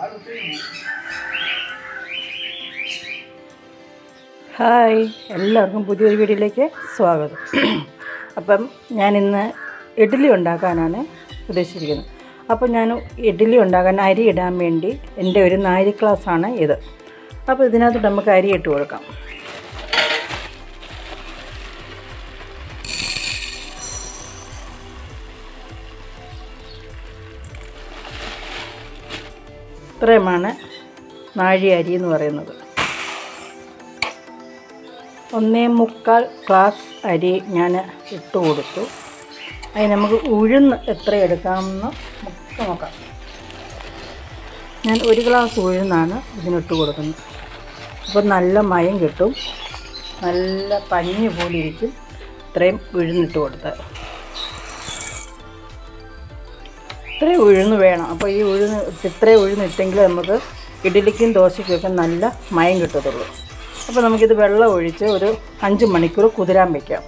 Hi, എല്ലാവർക്കും പുതിയൊരു വീഡിയോയിലേക്ക് സ്വാഗതം. അപ്പം ഞാനിന്ന് ഇഡ്ഡലി ഉണ്ടാക്കാനാണ് ഉദ്ദേശിച്ചിരിക്കുന്നത്. അപ്പോൾ ഞാൻ ഇഡ്ഡലി ഉണ്ടാക്കാൻ അരി ഇടാൻ വേണ്ടി എൻ്റെ ഒരു 4 ഗ്ലാസ്സാണ് ഇത്. അപ്പോൾ ഇതിനകത്ത് നമുക്ക് അരി ഇട്ട് കൊടുക്കാം. ഇത്രയുമാണ് നാഴി അരി എന്ന് പറയുന്നത്. 1.25 ഗ്ലാസ് അരി ഞാൻ ഇട്ട് കൊടുത്തു. അതിന് നമുക്ക് ഉഴുന്ന് എത്ര എടുക്കാമെന്ന് നോക്കാം. ഞാൻ 1 ഗ്ലാസ് ഉഴുന്നാണ് ഇതിനിട്ട് കൊടുക്കുന്നത്. അപ്പോൾ നല്ല മയം കിട്ടും, നല്ല പഞ്ഞി പോലെ ഇരിക്കും ഇത്രയും ഉഴുന്നിട്ട് കൊടുത്താൽ. ഇത്രയും ഉഴുന്ന് വേണം. അപ്പോൾ ഈ ഇത്രയും ഉഴുന്നിട്ടെങ്കിൽ നമുക്ക് ഇഡ്ഡലിക്കും ദോശയ്ക്കൊക്കെ നല്ല മയം കിട്ടത്തുള്ളൂ. അപ്പോൾ നമുക്കിത് വെള്ളം ഒഴിച്ച് ഒരു 5 മണിക്കൂർ കുതിരാൻ വയ്ക്കാം.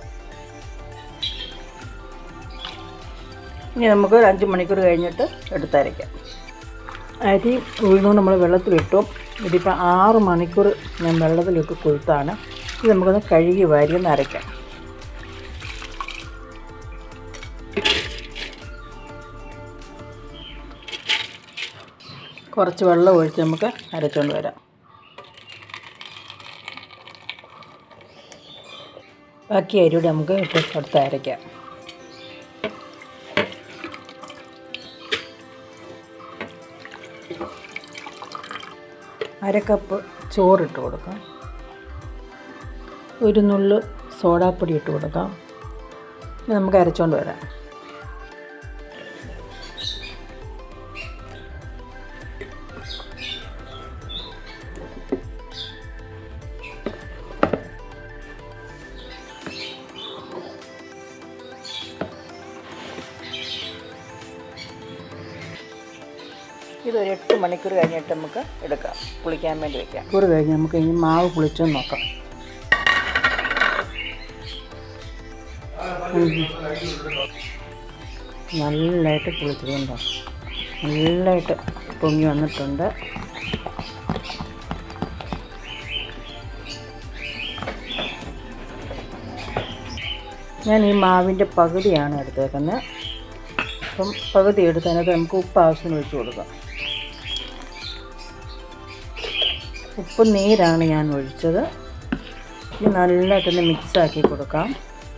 ഇനി നമുക്ക് ഒരു 5 മണിക്കൂർ കഴിഞ്ഞിട്ട് എടുത്തരയ്ക്കാം. അരി ഉഴുന്നും നമ്മൾ വെള്ളത്തിലിട്ടു. ഇതിപ്പോൾ 6 മണിക്കൂർ ഞാൻ വെള്ളത്തിലിട്ട് കൊഴുത്താണ്. ഇത് നമുക്കൊന്ന് കഴുകി വാരിയൊന്ന് അരയ്ക്കാം. കുറച്ച് വെള്ളം ഒഴിച്ച് നമുക്ക് അരച്ചുകൊണ്ട് വരാം. ബാക്കി അരിയോടെ നമുക്ക് ഇട്ട് കൊടുത്ത് അരയ്ക്കാം. അര കപ്പ് ചോറിട്ട് കൊടുക്കാം. ഒരു നുള്ളു സോഡാപ്പൊടി ഇട്ട് കൊടുക്കാം. നമുക്ക് അരച്ചുകൊണ്ട് വരാം. ഇതൊരു 8 മണിക്കൂർ കഴിഞ്ഞിട്ട് നമുക്ക് എടുക്കാം, പുളിക്കാൻ വേണ്ടി വയ്ക്കാം. മണിക്കൂർ കഴിഞ്ഞ് നമുക്ക് ഇനി മാവ് പുളിച്ചൊന്ന് നോക്കാം. നല്ലതായിട്ട് പുളിച്ചിട്ടുണ്ടോ, നല്ലതായിട്ട് പൊങ്ങി വന്നിട്ടുണ്ട്. ഞാൻ ഈ മാവിൻ്റെ പകുതിയാണ് എടുത്തേക്കുന്നത്. അപ്പം പകുതി എടുത്തതിനകത്ത് നമുക്ക് ഉപ്പ് ആവശ്യത്തിന് ഒഴിച്ച് കൊടുക്കാം. ഉപ്പ് നീരാണ് ഞാൻ ഒഴിച്ചത്. ഇനി നല്ലതായിട്ടൊന്ന് മിക്സാക്കി കൊടുക്കാം.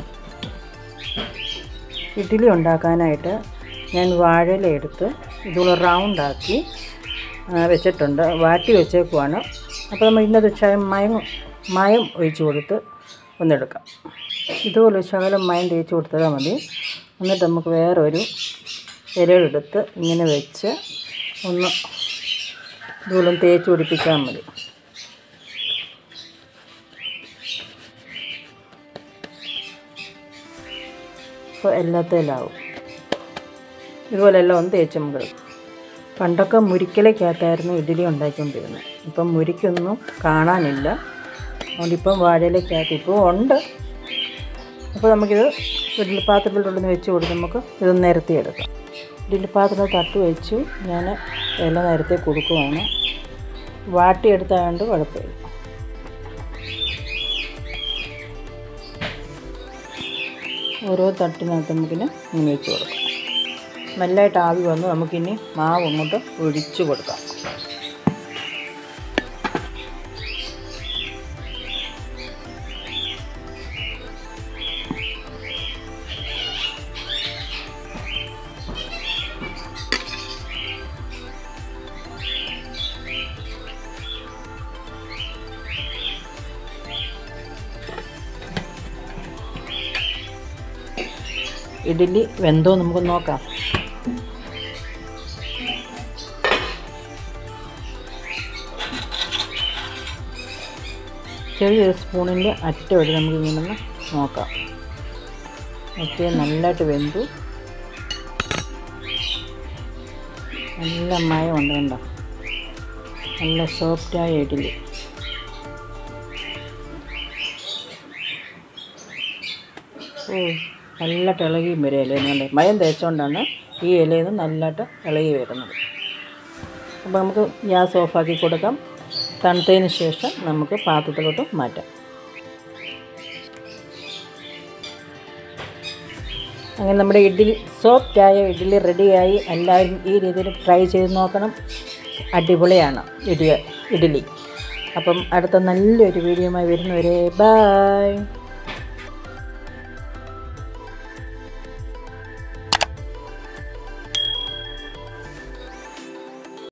ഇഡ്ഡലി ഉണ്ടാക്കാനായിട്ട് ഞാൻ വാഴയില എടുത്ത് ഇതുപോലെ റൗണ്ടാക്കി വെച്ചിട്ടുണ്ട്, വാട്ടി വെച്ചേക്കുവാണ്. അപ്പോൾ നമ്മൾ ഇതിനകത്ത് മയം ഒഴിച്ച് കൊടുത്ത് ഒന്നെടുക്കാം. ഇതുപോലെ ശകലം മയം തേച്ച് കൊടുത്താൽ മതി. എന്നിട്ട് നമുക്ക് വേറൊരു ഇലയെടുത്ത് ഇങ്ങനെ വെച്ച് ഒന്ന് ഇതുപോലെ തേച്ച് പിടിപ്പിച്ചാൽ മതി. അപ്പോൾ എല്ലാത്തേലാവും. ഇതുപോലെ എല്ലാം ഒന്ന് തേച്ച് നമുക്ക് എടുക്കും. പണ്ടൊക്കെ മുരിക്കലയ്ക്കകത്തായിരുന്നു ഇഡ്ഡലി ഉണ്ടാക്കിക്കൊണ്ടിരുന്നത്. ഇപ്പം മുരിക്കൊന്നും കാണാനില്ല. അതുകൊണ്ടിപ്പം വാഴയിലേക്കകത്ത് ഇപ്പോൾ ഉണ്ട്. അപ്പോൾ നമുക്കിത് ഇഡ്ഡലി പാത്രത്തിലുള്ളൊന്ന് വെച്ച് കൊടുത്ത് നമുക്ക് ഇതൊന്ന് നിരത്തിയെടുക്കാം. ഇഡ്ഡലി പാത്രത്തിൽ തട്ട് വെച്ചു ഞാൻ ഇല നിരത്തി കൊടുക്കുവാണ്. വാട്ടിയെടുത്തായതുകൊണ്ട് കുഴപ്പമില്ല. ഓരോ തട്ടിനകത്ത് നമുക്കിന് ഇങ്ങനെ വെച്ച് കൊടുക്കാം. നല്ലതായിട്ട് ആവി വന്ന് നമുക്കിനി മാവ് അങ്ങോട്ട് ഒഴിച്ച് കൊടുക്കാം. ഇഡ്ഡലി വെന്തോ നമുക്ക് നോക്കാം. ചെറിയൊരു സ്പൂണിൻ്റെ അറ്റ വഴി നമുക്കിങ്ങനെ നോക്കാം. ഓക്കെ, നല്ലതായിട്ട് വെന്തു. നല്ല മയം ഉണ്ട്, കണ്ടോ, നല്ല സോഫ്റ്റായ ഇഡ്ഡലി. നല്ലതായിട്ട് ഇളകിയും വരും ഇലയിൽ നിന്ന്. മയം തേച്ചുകൊണ്ടാണ് ഈ ഇലയിൽ നിന്ന് നല്ലതായിട്ട് ഇളകി വരുന്നത്. അപ്പോൾ നമുക്ക് ഗ്യാസ് ഓഫാക്കി കൊടുക്കാം. തണുത്തതിന് ശേഷം നമുക്ക് പാത്രത്തിലോട്ട് മാറ്റാം. അങ്ങനെ നമ്മുടെ സോഫ്റ്റായ ഇഡ്ഡലി റെഡിയായി. എല്ലാവരും ഈ രീതിയിൽ ട്രൈ ചെയ്ത് നോക്കണം. അടിപൊളിയാണ് ഇഡ്ഡലി. അപ്പം അടുത്ത നല്ലൊരു വീഡിയോയുമായി വരുന്നവരെ ബൈ.